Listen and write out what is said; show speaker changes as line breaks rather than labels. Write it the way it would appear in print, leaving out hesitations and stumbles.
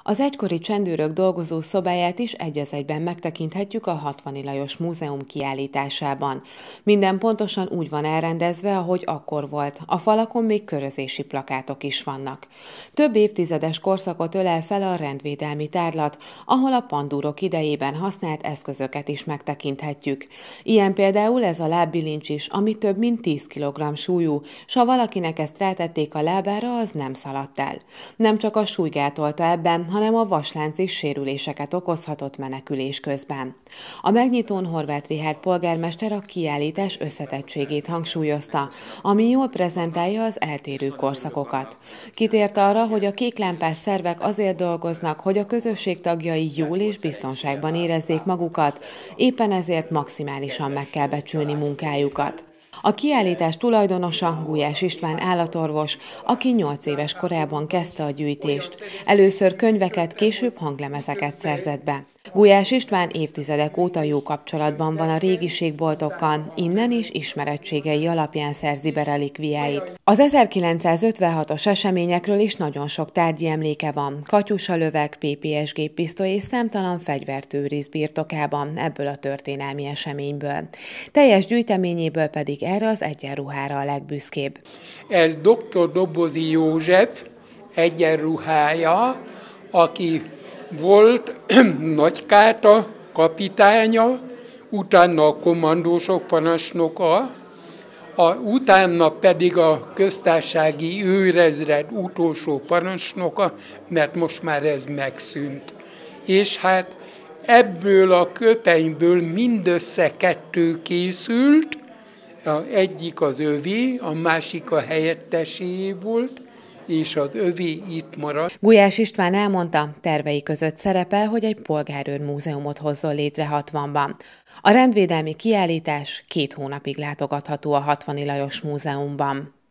Az egykori csendőrök dolgozó szobáját is egy az egyben megtekinthetjük a Hatvani Lajos Múzeum kiállításában. Minden pontosan úgy van elrendezve, ahogy akkor volt. A falakon még körözési plakátok is vannak. Több évtizedes korszakot ölel fel a rendvédelmi tárlat, ahol a pandúrok idejében használt eszközöket is megtekinthetjük. Ilyen például ez a lábbilincs is, ami több mint 10 kg súlyú, s ha valakinek ezt rátették a lábára, az nem szaladt el. Nem csak a súly gátolta ebben, hanem a vaslánc is sérüléseket okozhatott menekülés közben. A megnyitón Horváth Richárd polgármester a kiállítás összetettségét hangsúlyozta, ami jól prezentálja az eltérő korszakokat. Kitért arra, hogy a kéklámpás szervek azért dolgoznak, hogy a közösség tagjai jól és biztonságban érezzék magukat, éppen ezért maximálisan meg kell becsülni munkájukat. A kiállítás tulajdonosa Gulyás István állatorvos, aki 8 éves korában kezdte a gyűjtést. Először könyveket, később hanglemezeket szerzett be. Gulyás István évtizedek óta jó kapcsolatban van a régiségboltokkal, innen is ismerettségei alapján szerzi be relikviáit. Az 1956-os eseményekről is nagyon sok tárgyi emléke van. Katyusa-löveg, PPS géppisztoly és számtalan fegyvert őriz birtokában ebből a történelmi eseményből. Teljes gyűjteményéből pedig erre az egyenruhára a legbüszkébb.
Ez dr. Dobozi József egyenruhája, aki volt Nagykáta kapitánya, utána a kommandósok parancsnoka, utána pedig a köztársasági őrezred utolsó parancsnoka, mert most már ez megszűnt. És hát ebből a köpenyből mindössze 2 készült, egyik az övé, a másik a helyettesé volt, és az övé itt maradt.
Gulyás István elmondta, tervei között szerepel, hogy egy polgárőr múzeumot hozzon létre Hatvanban. A rendvédelmi kiállítás 2 hónapig látogatható a Hatvani Lajos Múzeumban.